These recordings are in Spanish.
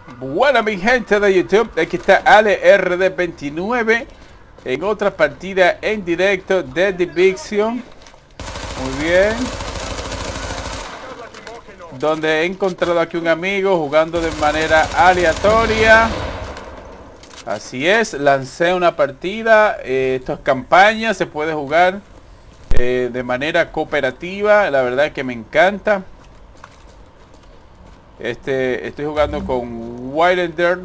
Bueno, mi gente de YouTube, aquí está AleRD29 en otra partida en directo de Division. Muy bien. Donde he encontrado aquí un amigo jugando de manera aleatoria. Así es, lancé una partida. Esto es campaña, se puede jugar de manera cooperativa. La verdad es que me encanta. Estoy jugando con Wilder.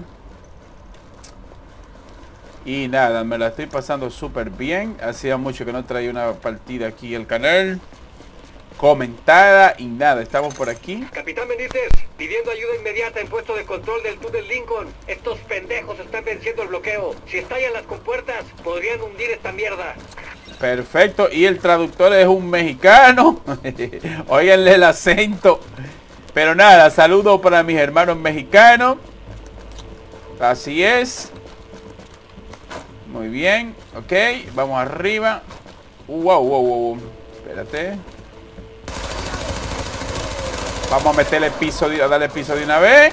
Y nada, me la estoy pasando súper bien. Hacía mucho que no traía una partida aquí al canal comentada. Y nada, estamos por aquí. Capitán Benítez, pidiendo ayuda inmediata en puesto de control del túnel Lincoln. Estos pendejos están venciendo el bloqueo. Si estallan las compuertas, podrían hundir esta mierda. Perfecto, y el traductor es un mexicano. Óiganle el acento. Pero nada, saludo para mis hermanos mexicanos. Así es. Muy bien, ok, vamos arriba. Wow. Espérate. Vamos a meterle piso, a darle piso de una vez.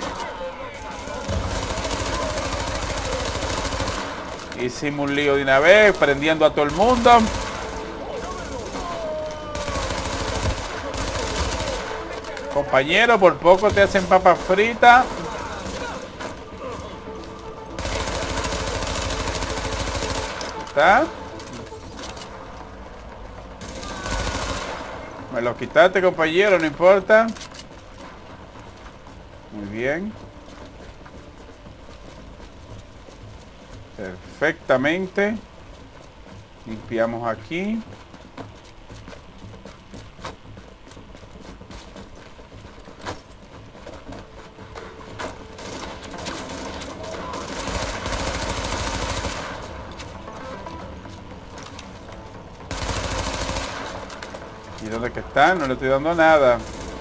Hicimos un lío de una vez, prendiendo a todo el mundo. Compañero, por poco te hacen papas fritas. ¿Está? Me lo quitaste, compañero, no importa. Muy bien. Perfectamente. Limpiamos aquí. ¿Y dónde que están? No le estoy dando nada.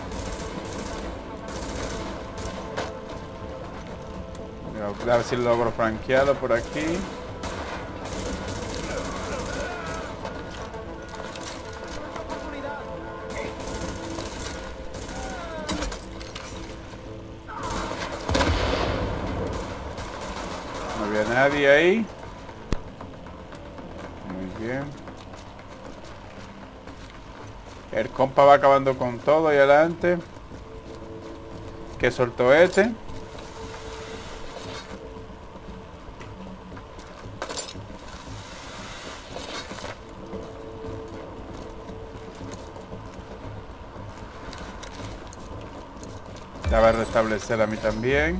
Voy a ver si logro franquearlo por aquí. No había nadie ahí. Muy bien. El compa va acabando con todo ahí adelante. Que soltó este. Ya va a restablecer a mí también.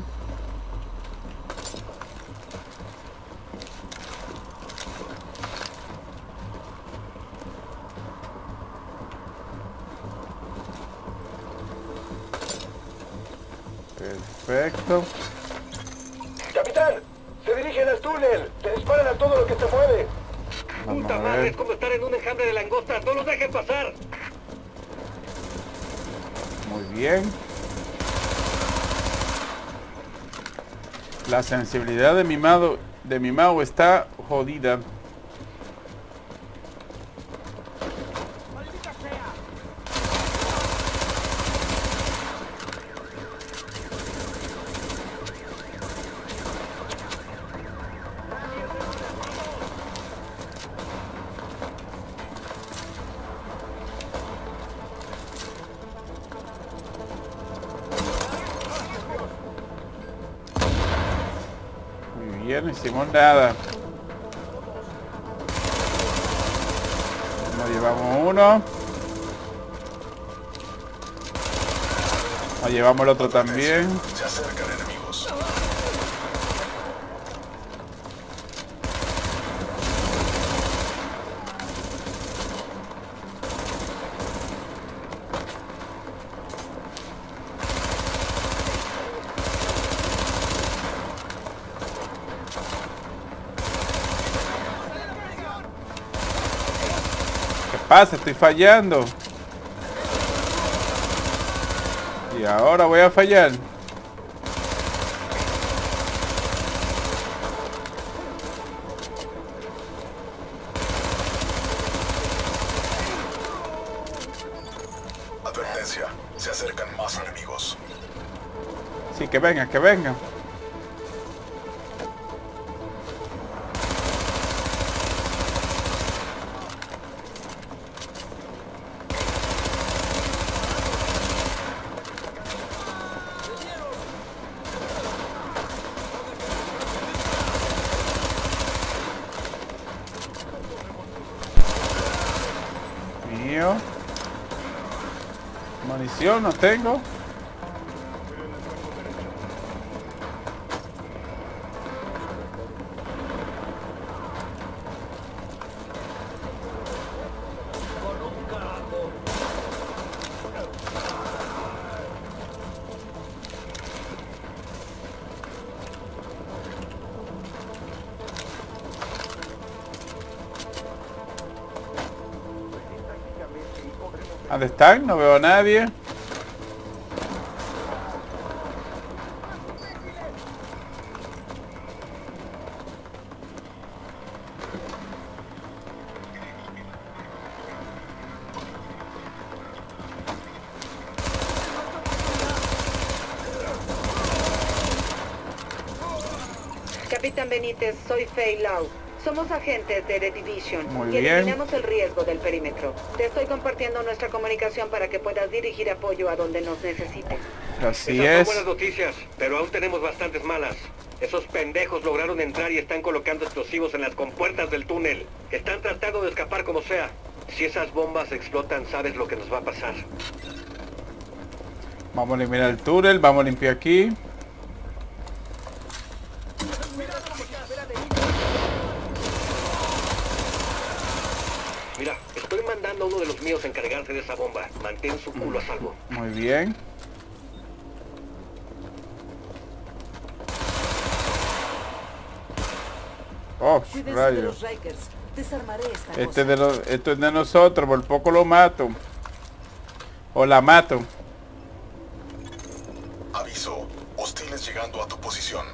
Perfecto. Capitán, se dirigen al túnel. Te disparan a todo lo que se mueve. Vamos Puta a madre, ver. es como estar en un enjambre de langostas. No los dejen pasar. Muy bien. La sensibilidad de mi mouse está jodida. Muy bien, no hicimos nada. Nos llevamos uno. Nos llevamos el otro también. Se acercan enemigos. ¿Qué pasa? Estoy fallando. Y ahora voy a fallar. Advertencia, se acercan más enemigos. Sí, que vengan, que vengan. Munición no tengo. ¿Dónde están? No veo a nadie. Capitán Benítez, soy Fei Lau. Somos agentes de The Division Muy y bien. eliminamos el riesgo del perímetro. Te estoy compartiendo nuestra comunicación para que puedas dirigir apoyo a donde nos necesites. Así Esas son es. buenas noticias, pero aún tenemos bastantes malas. Esos pendejos lograron entrar y están colocando explosivos en las compuertas del túnel. Están tratando de escapar como sea. Si esas bombas explotan, sabes lo que nos va a pasar. Vamos a eliminar el túnel. Vamos a limpiar aquí. Mira, estoy mandando a uno de los míos a encargarse de esa bomba. Mantén su culo a salvo. Muy bien. Oh, Cuídense de rayos. los Rikers. Desarmaré esta Esto es de nosotros. Por poco lo mato. O la mato. Aviso. Hostiles llegando a tu posición.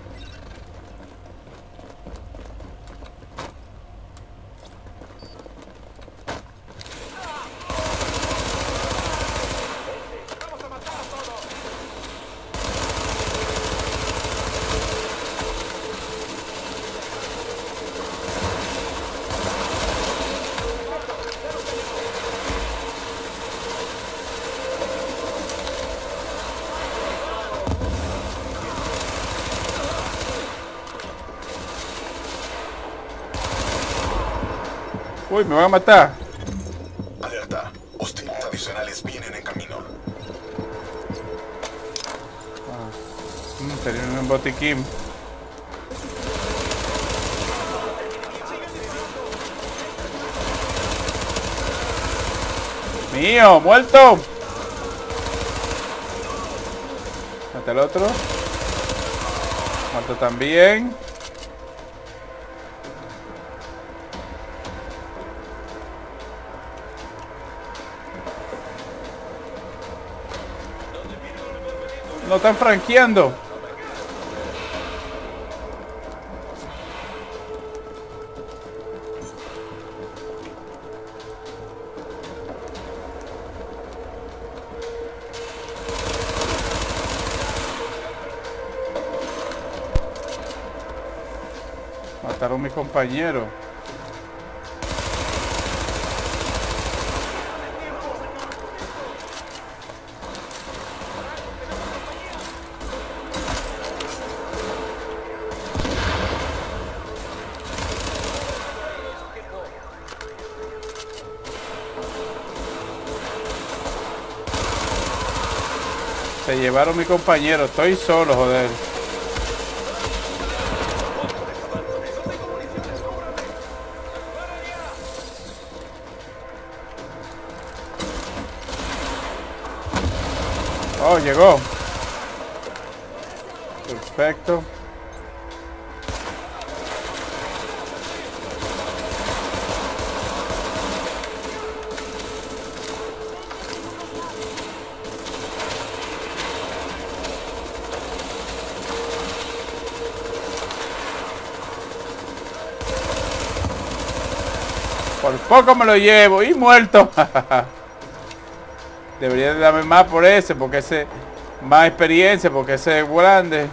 Uy, me van a matar. Alerta. Hostiles adicionales vienen en camino. Tenía un botiquín. Mío, muerto. Mata al otro. Muerto también. No están franqueando. Mataron a mi compañero. Se llevaron a mi compañero. Estoy solo, joder. Oh, llegó. Perfecto. Por poco me lo llevo y muerto. Debería de darme más por ese, porque ese más experiencia, porque ese es grande.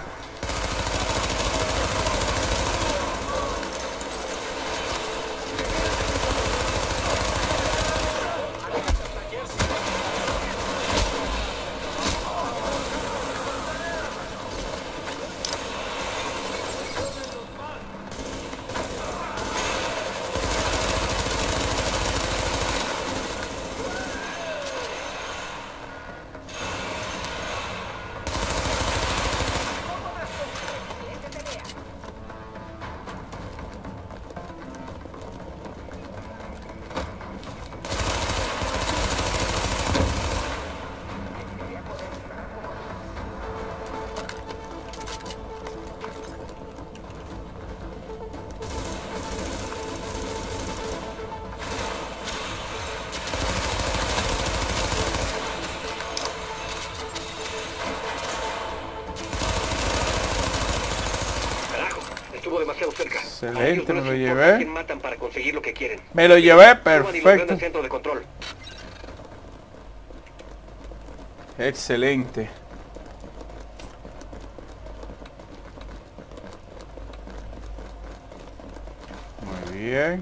estuvo demasiado cerca. Excelente, me lo quién llevé. matan para conseguir lo que quieren. Me lo llevé, Suban y los ven perfecto. al centro de control. Excelente. Muy bien.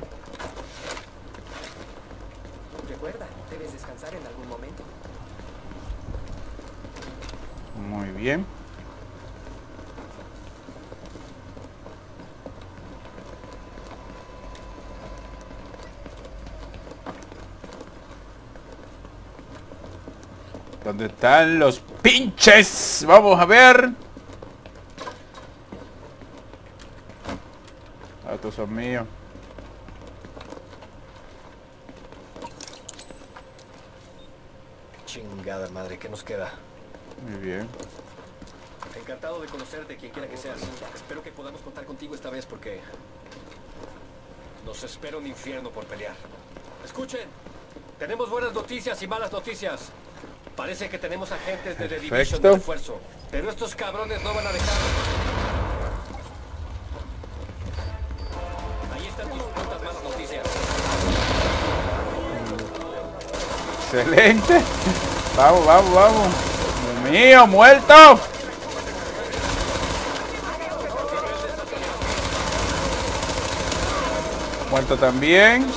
Recuerda, debes descansar en algún momento. Muy bien. ¿Dónde están los pinches? Vamos a ver. Ah, estos son míos. Chingada madre, ¿qué nos queda? Muy bien. Encantado de conocerte, quien quiera que seas. Espero que podamos contar contigo esta vez porque nos espera un infierno por pelear. Escuchen, tenemos buenas noticias y malas noticias. Parece que tenemos agentes de The Division de Perfecto. refuerzo, pero estos cabrones no van a dejar. Ahí están tus putas malas noticias. Excelente. Vamos, vamos, vamos. Dios mío, muerto. Muerto también.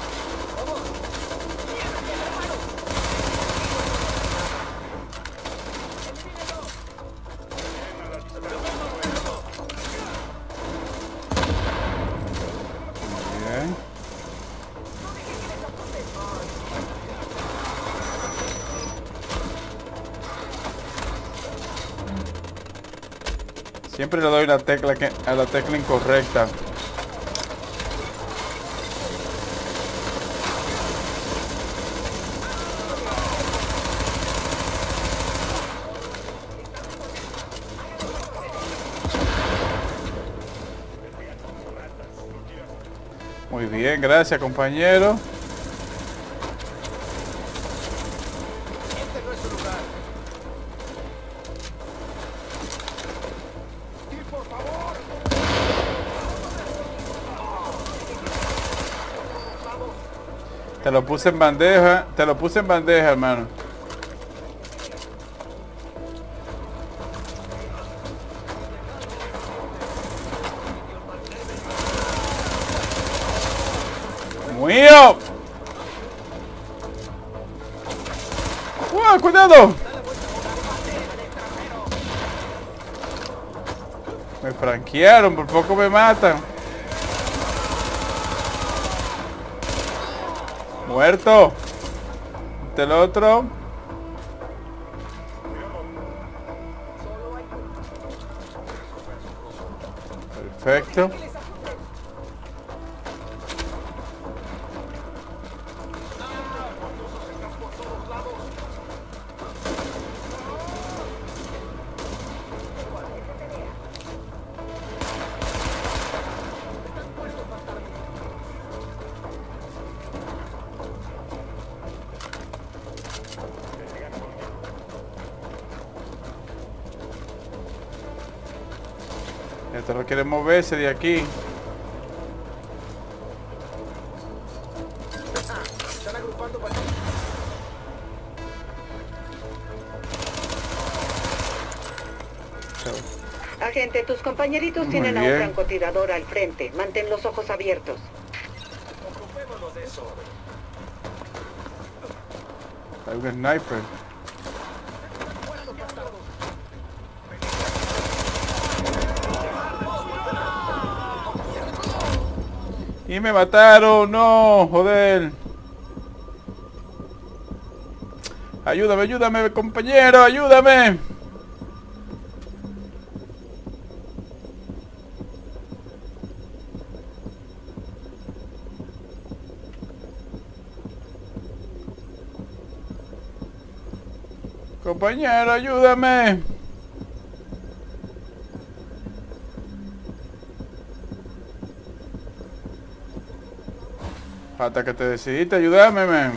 Bien. Siempre le doy la tecla a la tecla incorrecta. Muy bien, gracias compañero. Te lo puse en bandeja, hermano. ¡Mío! ¡Wow! ¡Cuidado! Me franquearon, por poco me matan. Muerto. Este el otro. Perfecto. Esto no quiere moverse de aquí. Están agrupando para... Agente, tus compañeritos Muy tienen a un bien. francotirador al frente. Mantén los ojos abiertos. Ocupémonos de eso. Hay un sniper. Y me mataron, no, joder. Ayúdame, ayúdame, compañero, ayúdame. Compañero, ayúdame. Hasta que te decidiste ayudarme, man.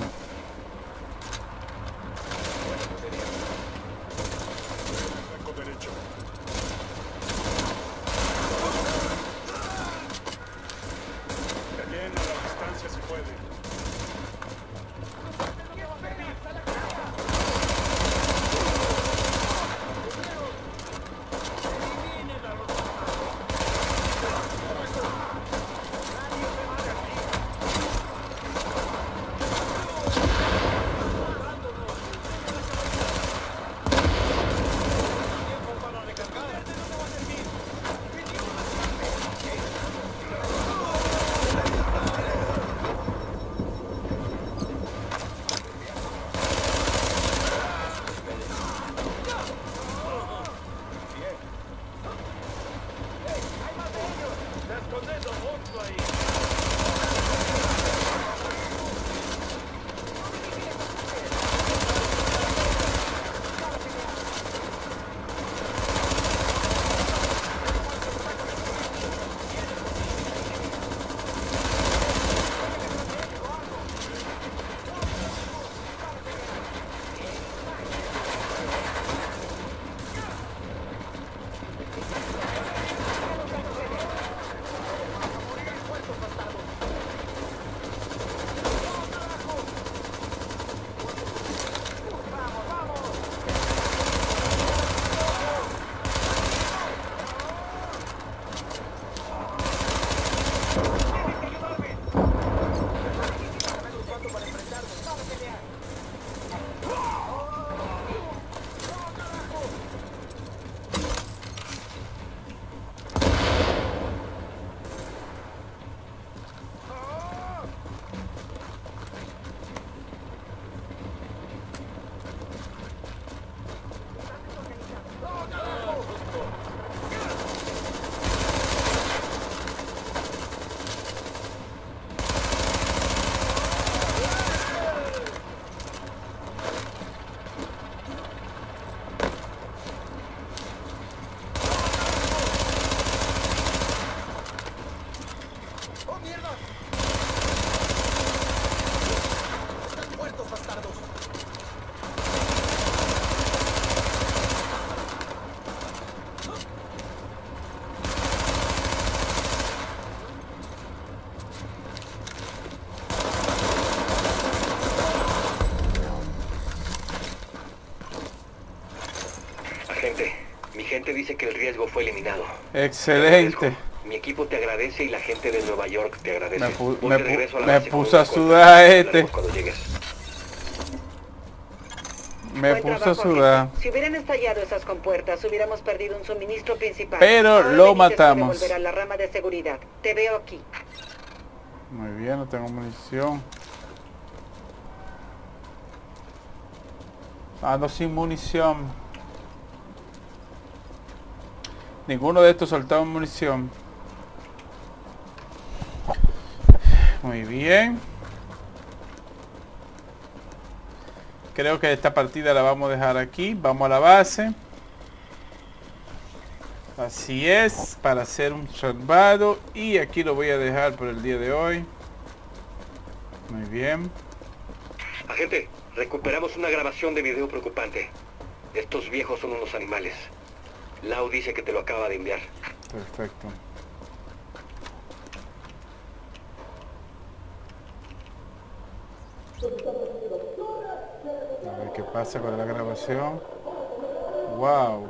dice que el riesgo fue eliminado. Excelente. Mi equipo te agradece y la gente de Nueva York te agradece. Me puso a sudar este. Cuando llegues. Me Buen puso a trabajo, sudar. agente. Si hubieran estallado esas compuertas, hubiéramos perdido un suministro principal. Pero Ahora lo Benítez puede matamos. volver a la rama de seguridad. Te veo aquí. Muy bien, no tengo munición. Ando sin munición. Ninguno de estos soltaron munición. Muy bien. Creo que esta partida la vamos a dejar aquí. Vamos a la base. Así es, para hacer un salvado. Y aquí lo voy a dejar por el día de hoy. Muy bien. Agente, recuperamos una grabación de video preocupante. Estos viejos son unos animales. Lau dice que te lo acaba de enviar. Perfecto. A ver qué pasa con la grabación. Wow.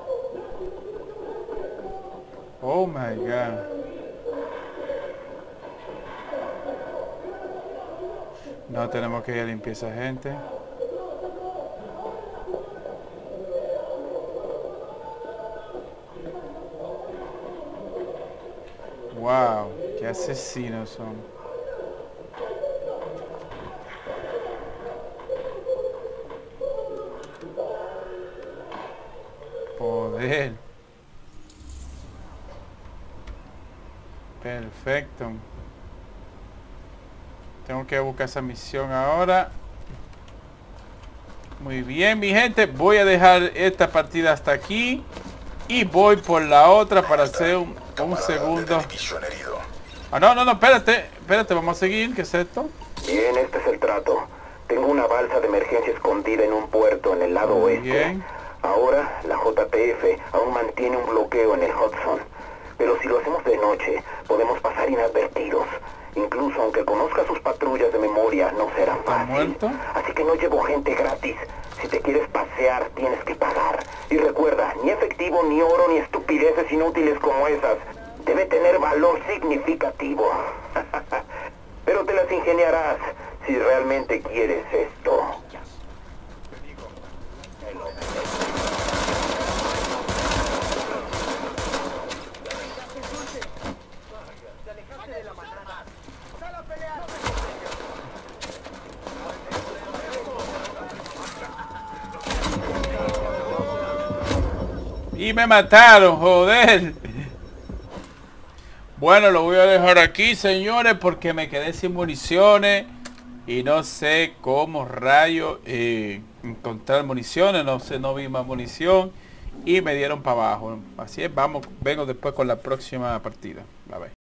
Oh my god. No tenemos que ir a limpieza, gente. Wow, qué asesinos son. Poder. Perfecto. Tengo que buscar esa misión ahora. Muy bien, mi gente. Voy a dejar esta partida hasta aquí. Y voy por la otra para hacer un segundo. Ah, no, espérate, vamos a seguir. ¿Qué es esto? Bien, este es el trato. Tengo una balsa de emergencia escondida en un puerto en el lado Muy oeste. bien. Ahora, la JTF aún mantiene un bloqueo en el Hudson. Pero si lo hacemos de noche, podemos pasar inadvertidos. Incluso aunque conozca sus patrullas de memoria, no será ¿Está fácil. muerto? Así que no llevo gente gratis. Si te quieres pasear, tienes que pagar. Y recuerda, ni efectivo, ni oro, ni estupideces inútiles como esas. Debe tener valor significativo. Pero te las ingeniarás si realmente quieres esto. Y me mataron, joder. Bueno, lo voy a dejar aquí, señores, porque me quedé sin municiones. Y no sé cómo rayo encontrar municiones. No sé, no vi más munición. Y me dieron para abajo. Así es, vengo después con la próxima partida. Bye bye.